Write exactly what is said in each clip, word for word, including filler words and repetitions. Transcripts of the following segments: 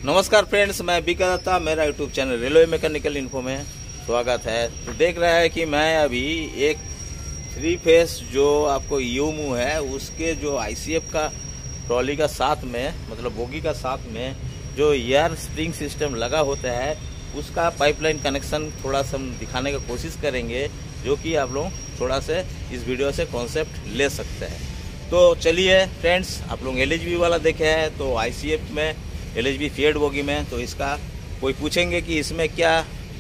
नमस्कार फ्रेंड्स, मैं बीका दत्ता, मेरा YouTube channel railway mechanical info में स्वागत है। तो देख रहा है कि मैं अभी एक थ्री फेस जो आपको यूमू है उसके जो आईसीएफ का ट्रॉली का साथ में मतलब बोगी का साथ में जो एयर स्प्रिंग सिस्टम लगा होता है उसका पाइपलाइन कनेक्शन थोड़ा सा दिखाने का कोशिश करेंगे, जो कि आप लोग थोड़ा से इस वीडियो से कॉन्सेप्ट ले सकते हैं। तो चलिए फ्रेंड्स, आप लोग एलएचबी वाला देखे हैं तो आईसीएफ में एलएचबी फीड बोगी में तो इसका कोई पूछेंगे कि इसमें क्या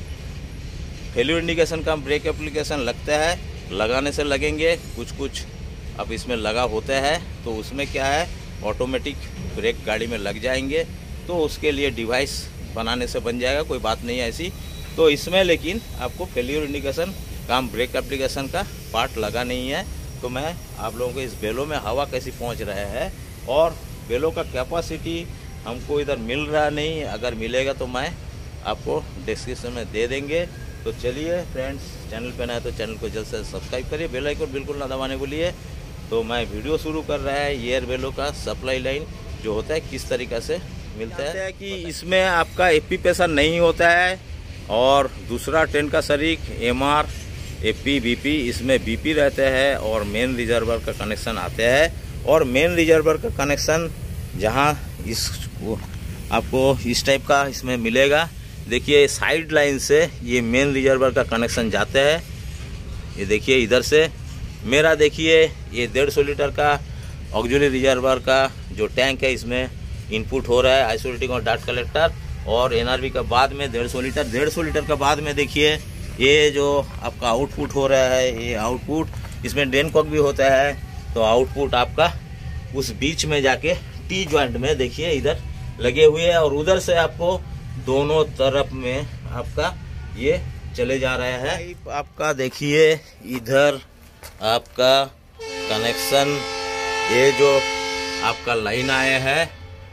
फेल्यूर इंडिकेशन का ब्रेक एप्लीकेशन लगता है, लगाने से लगेंगे कुछ कुछ अब इसमें लगा होता है तो उसमें क्या है ऑटोमेटिक ब्रेक गाड़ी में लग जाएंगे, तो उसके लिए डिवाइस बनाने से बन जाएगा, कोई बात नहीं है ऐसी। तो इसमें लेकिन आपको फेल्यूर इंडिकेशन काम ब्रेक एप्लीकेशन का पार्ट लगा नहीं है। तो मैं आप लोगों को इस बेलो में हवा कैसी पहुंच रहा है और बेलो का कैपेसिटी हमको इधर मिल रहा नहीं, अगर मिलेगा तो मैं आपको डिस्क्रिप्शन में दे देंगे। तो चलिए फ्रेंड्स, चैनल पे नया है तो चैनल को जल्द से सब्सक्राइब करिए, बेल आइकन बिल्कुल ना दबाने के लिए। तो मैं वीडियो शुरू कर रहा है एयर बेलो का सप्लाई लाइन जो होता है किस तरीक़े से मिलता है कि इसमें आपका एपी प्रेशर नहीं होता है और दूसरा ट्रेन का शरीक एमआर एपी बीपी, इसमें बीपी रहते हैं और मेन रिजर्वर का कनेक्शन आते हैं। और मेन रिजर्वर का कनेक्शन जहां इस आपको इस टाइप का इसमें मिलेगा, देखिए साइड लाइन से ये मेन रिजर्वर का कनेक्शन जाते हैं। ये देखिए इधर से मेरा देखिए ये डेढ़ सौ लीटर का ऑक्सिलरी रिजर्वर का जो टैंक है इसमें इनपुट हो रहा है आइसोलेटिंग और डार्ट कलेक्टर, और एनआरबी का बाद में डेढ़ सौ लीटर डेढ़ सौ लीटर का बाद में देखिए ये जो आपका आउटपुट हो रहा है, ये आउटपुट इसमें ड्रेन कॉक भी होता है। तो आउटपुट आपका उस बीच में जाके टी जॉइंट में देखिए इधर लगे हुए हैं और उधर से आपको दोनों तरफ में आपका ये चले जा रहा है। आपका देखिए इधर आपका कनेक्शन, ये जो आपका लाइन आया है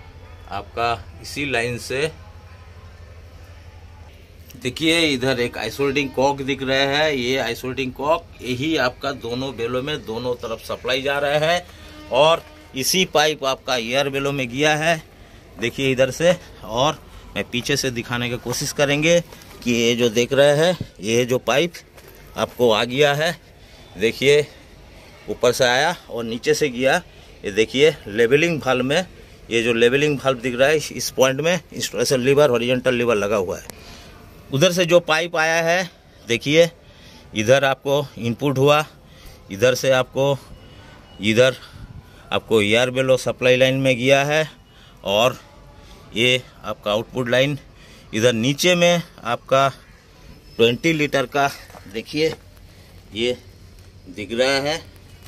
आपका इसी लाइन से देखिए इधर एक आइसोलेटिंग कॉक दिख रहा है। ये आइसोलेटिंग कॉक यही आपका दोनों बेलों में दोनों तरफ सप्लाई जा रहा है और इसी पाइप आपका एयर बेलो में गया है। देखिए इधर से, और मैं पीछे से दिखाने की कोशिश करेंगे कि ये जो देख रहे हैं ये जो पाइप आपको आ गया है, देखिए ऊपर से आया और नीचे से गया। ये देखिए लेवलिंग वाल्व में ये जो लेवलिंग वाल्व दिख रहा है इस पॉइंट में इंस्ट्रूमेंटल लीवर हॉरिजॉन्टल लीवर लगा हुआ है। उधर से जो पाइप आया है देखिए इधर आपको इनपुट हुआ, इधर से आपको इधर आपको एयर बेलो सप्लाई लाइन में गया है और ये आपका आउटपुट लाइन इधर नीचे में आपका बीस लीटर का देखिए ये दिख रहा है,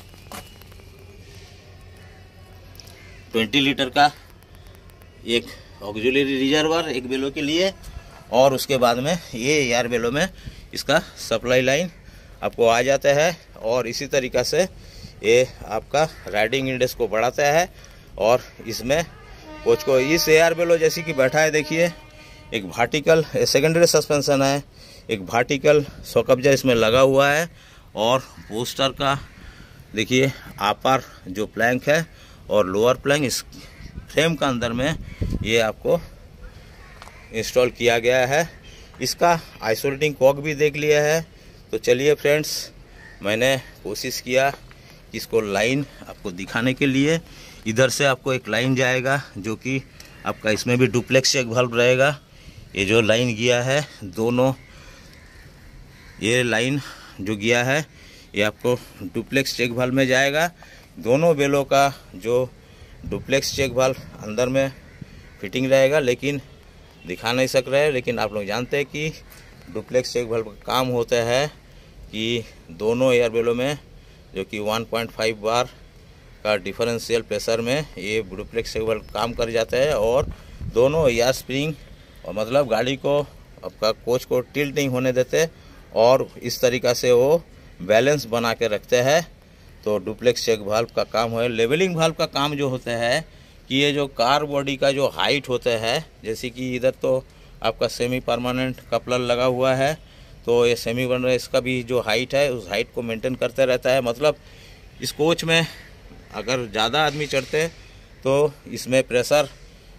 बीस लीटर का एक ऑक्सिलरी रिजर्वर एक बेलो के लिए, और उसके बाद में ये एयर बेलो में इसका सप्लाई लाइन आपको आ जाता है। और इसी तरीक़ा से ये आपका राइडिंग इंडेक्स को बढ़ाता है और इसमें कोच को इस एयर बेलो जैसी कि बैठा है, देखिए एक वर्टिकल सेकेंडरी सस्पेंशन है, एक वर्टिकल सौ कब्जा इसमें लगा हुआ है और बूस्टर का देखिए अपर जो प्लैंक है और लोअर प्लैंक इस फ्रेम का अंदर में ये आपको इंस्टॉल किया गया है। इसका आइसोलेटिंग कॉक भी देख लिया है। तो चलिए फ्रेंड्स, मैंने कोशिश किया इसको लाइन आपको दिखाने के लिए। इधर से आपको एक लाइन जाएगा जो कि आपका इसमें भी डुप्लेक्स चेक वाल्व रहेगा। ये जो लाइन गया है दोनों, ये लाइन जो गया है ये आपको डुप्लेक्स चेक वाल्व में जाएगा। दोनों बेलों का जो डुप्लेक्स चेक वाल्व अंदर में फिटिंग रहेगा, लेकिन दिखा नहीं सक रहे हैं, लेकिन आप लोग जानते हैं कि डुप्लेक्स चेक वाल्व का काम होता है कि दोनों एयर बेलों में जो कि एक पॉइंट पाँच बार का डिफरेंशियल प्रेशर में ये डुप्लेक्स चेक वाल्व काम कर जाता है और दोनों एयर स्प्रिंग और मतलब गाड़ी को आपका कोच को टिल्ट नहीं होने देते और इस तरीक़ा से वो बैलेंस बना के रखते हैं। तो डुप्लेक्स चेक वाल्व का काम है। लेवलिंग वाल्व का काम जो होता है कि ये जो कार बॉडी का जो हाइट होता है, जैसे कि इधर तो आपका सेमी परमानेंट कपलर लगा हुआ है, तो ये सेमी बन रहा है, इसका भी जो हाइट है उस हाइट को मेंटेन करते रहता है। मतलब इस कोच में अगर ज़्यादा आदमी चढ़ते तो इसमें प्रेशर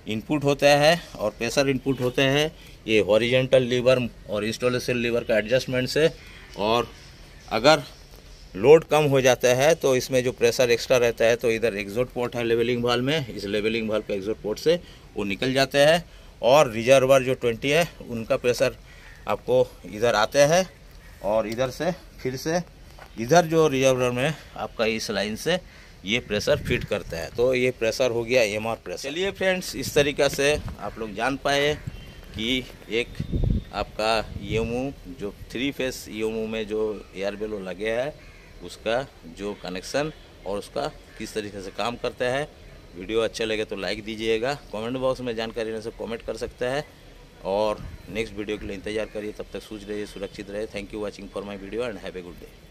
इनपुट होता है और प्रेशर इनपुट होते हैं। ये हॉरिजेंटल लीवर और इंस्टॉलेशन लीवर का एडजस्टमेंट से, और अगर लोड कम हो जाता है तो इसमें जो प्रेशर एक्स्ट्रा रहता है तो इधर एग्जॉस्ट पोर्ट है लेवलिंग वाल्व में, इस लेवलिंग वाल्व के एग्जॉस्ट पोर्ट से वो निकल जाते हैं और रिजर्वर जो ट्वेंटी है उनका प्रेशर आपको इधर आते हैं और इधर से फिर से इधर जो रिजर्वर में आपका इस लाइन से ये प्रेशर फिट करता है। तो ये प्रेशर हो गया एम आर प्रेशर। चलिए फ्रेंड्स, इस तरीक़ा से आप लोग जान पाए कि एक आपका ईएमयू जो थ्री फेस ईएमयू में जो एयर बेलो लगे है उसका जो कनेक्शन और उसका किस तरीके से काम करता है। वीडियो अच्छा लगे तो लाइक दीजिएगा, कमेंट बॉक्स में जानकारी लेने से कमेंट कर सकते हैं और नेक्स्ट वीडियो के लिए इंतजार करिए। तब तक सोच रहिए, सुरक्षित रहे। Thank you watching for my video and have a good day.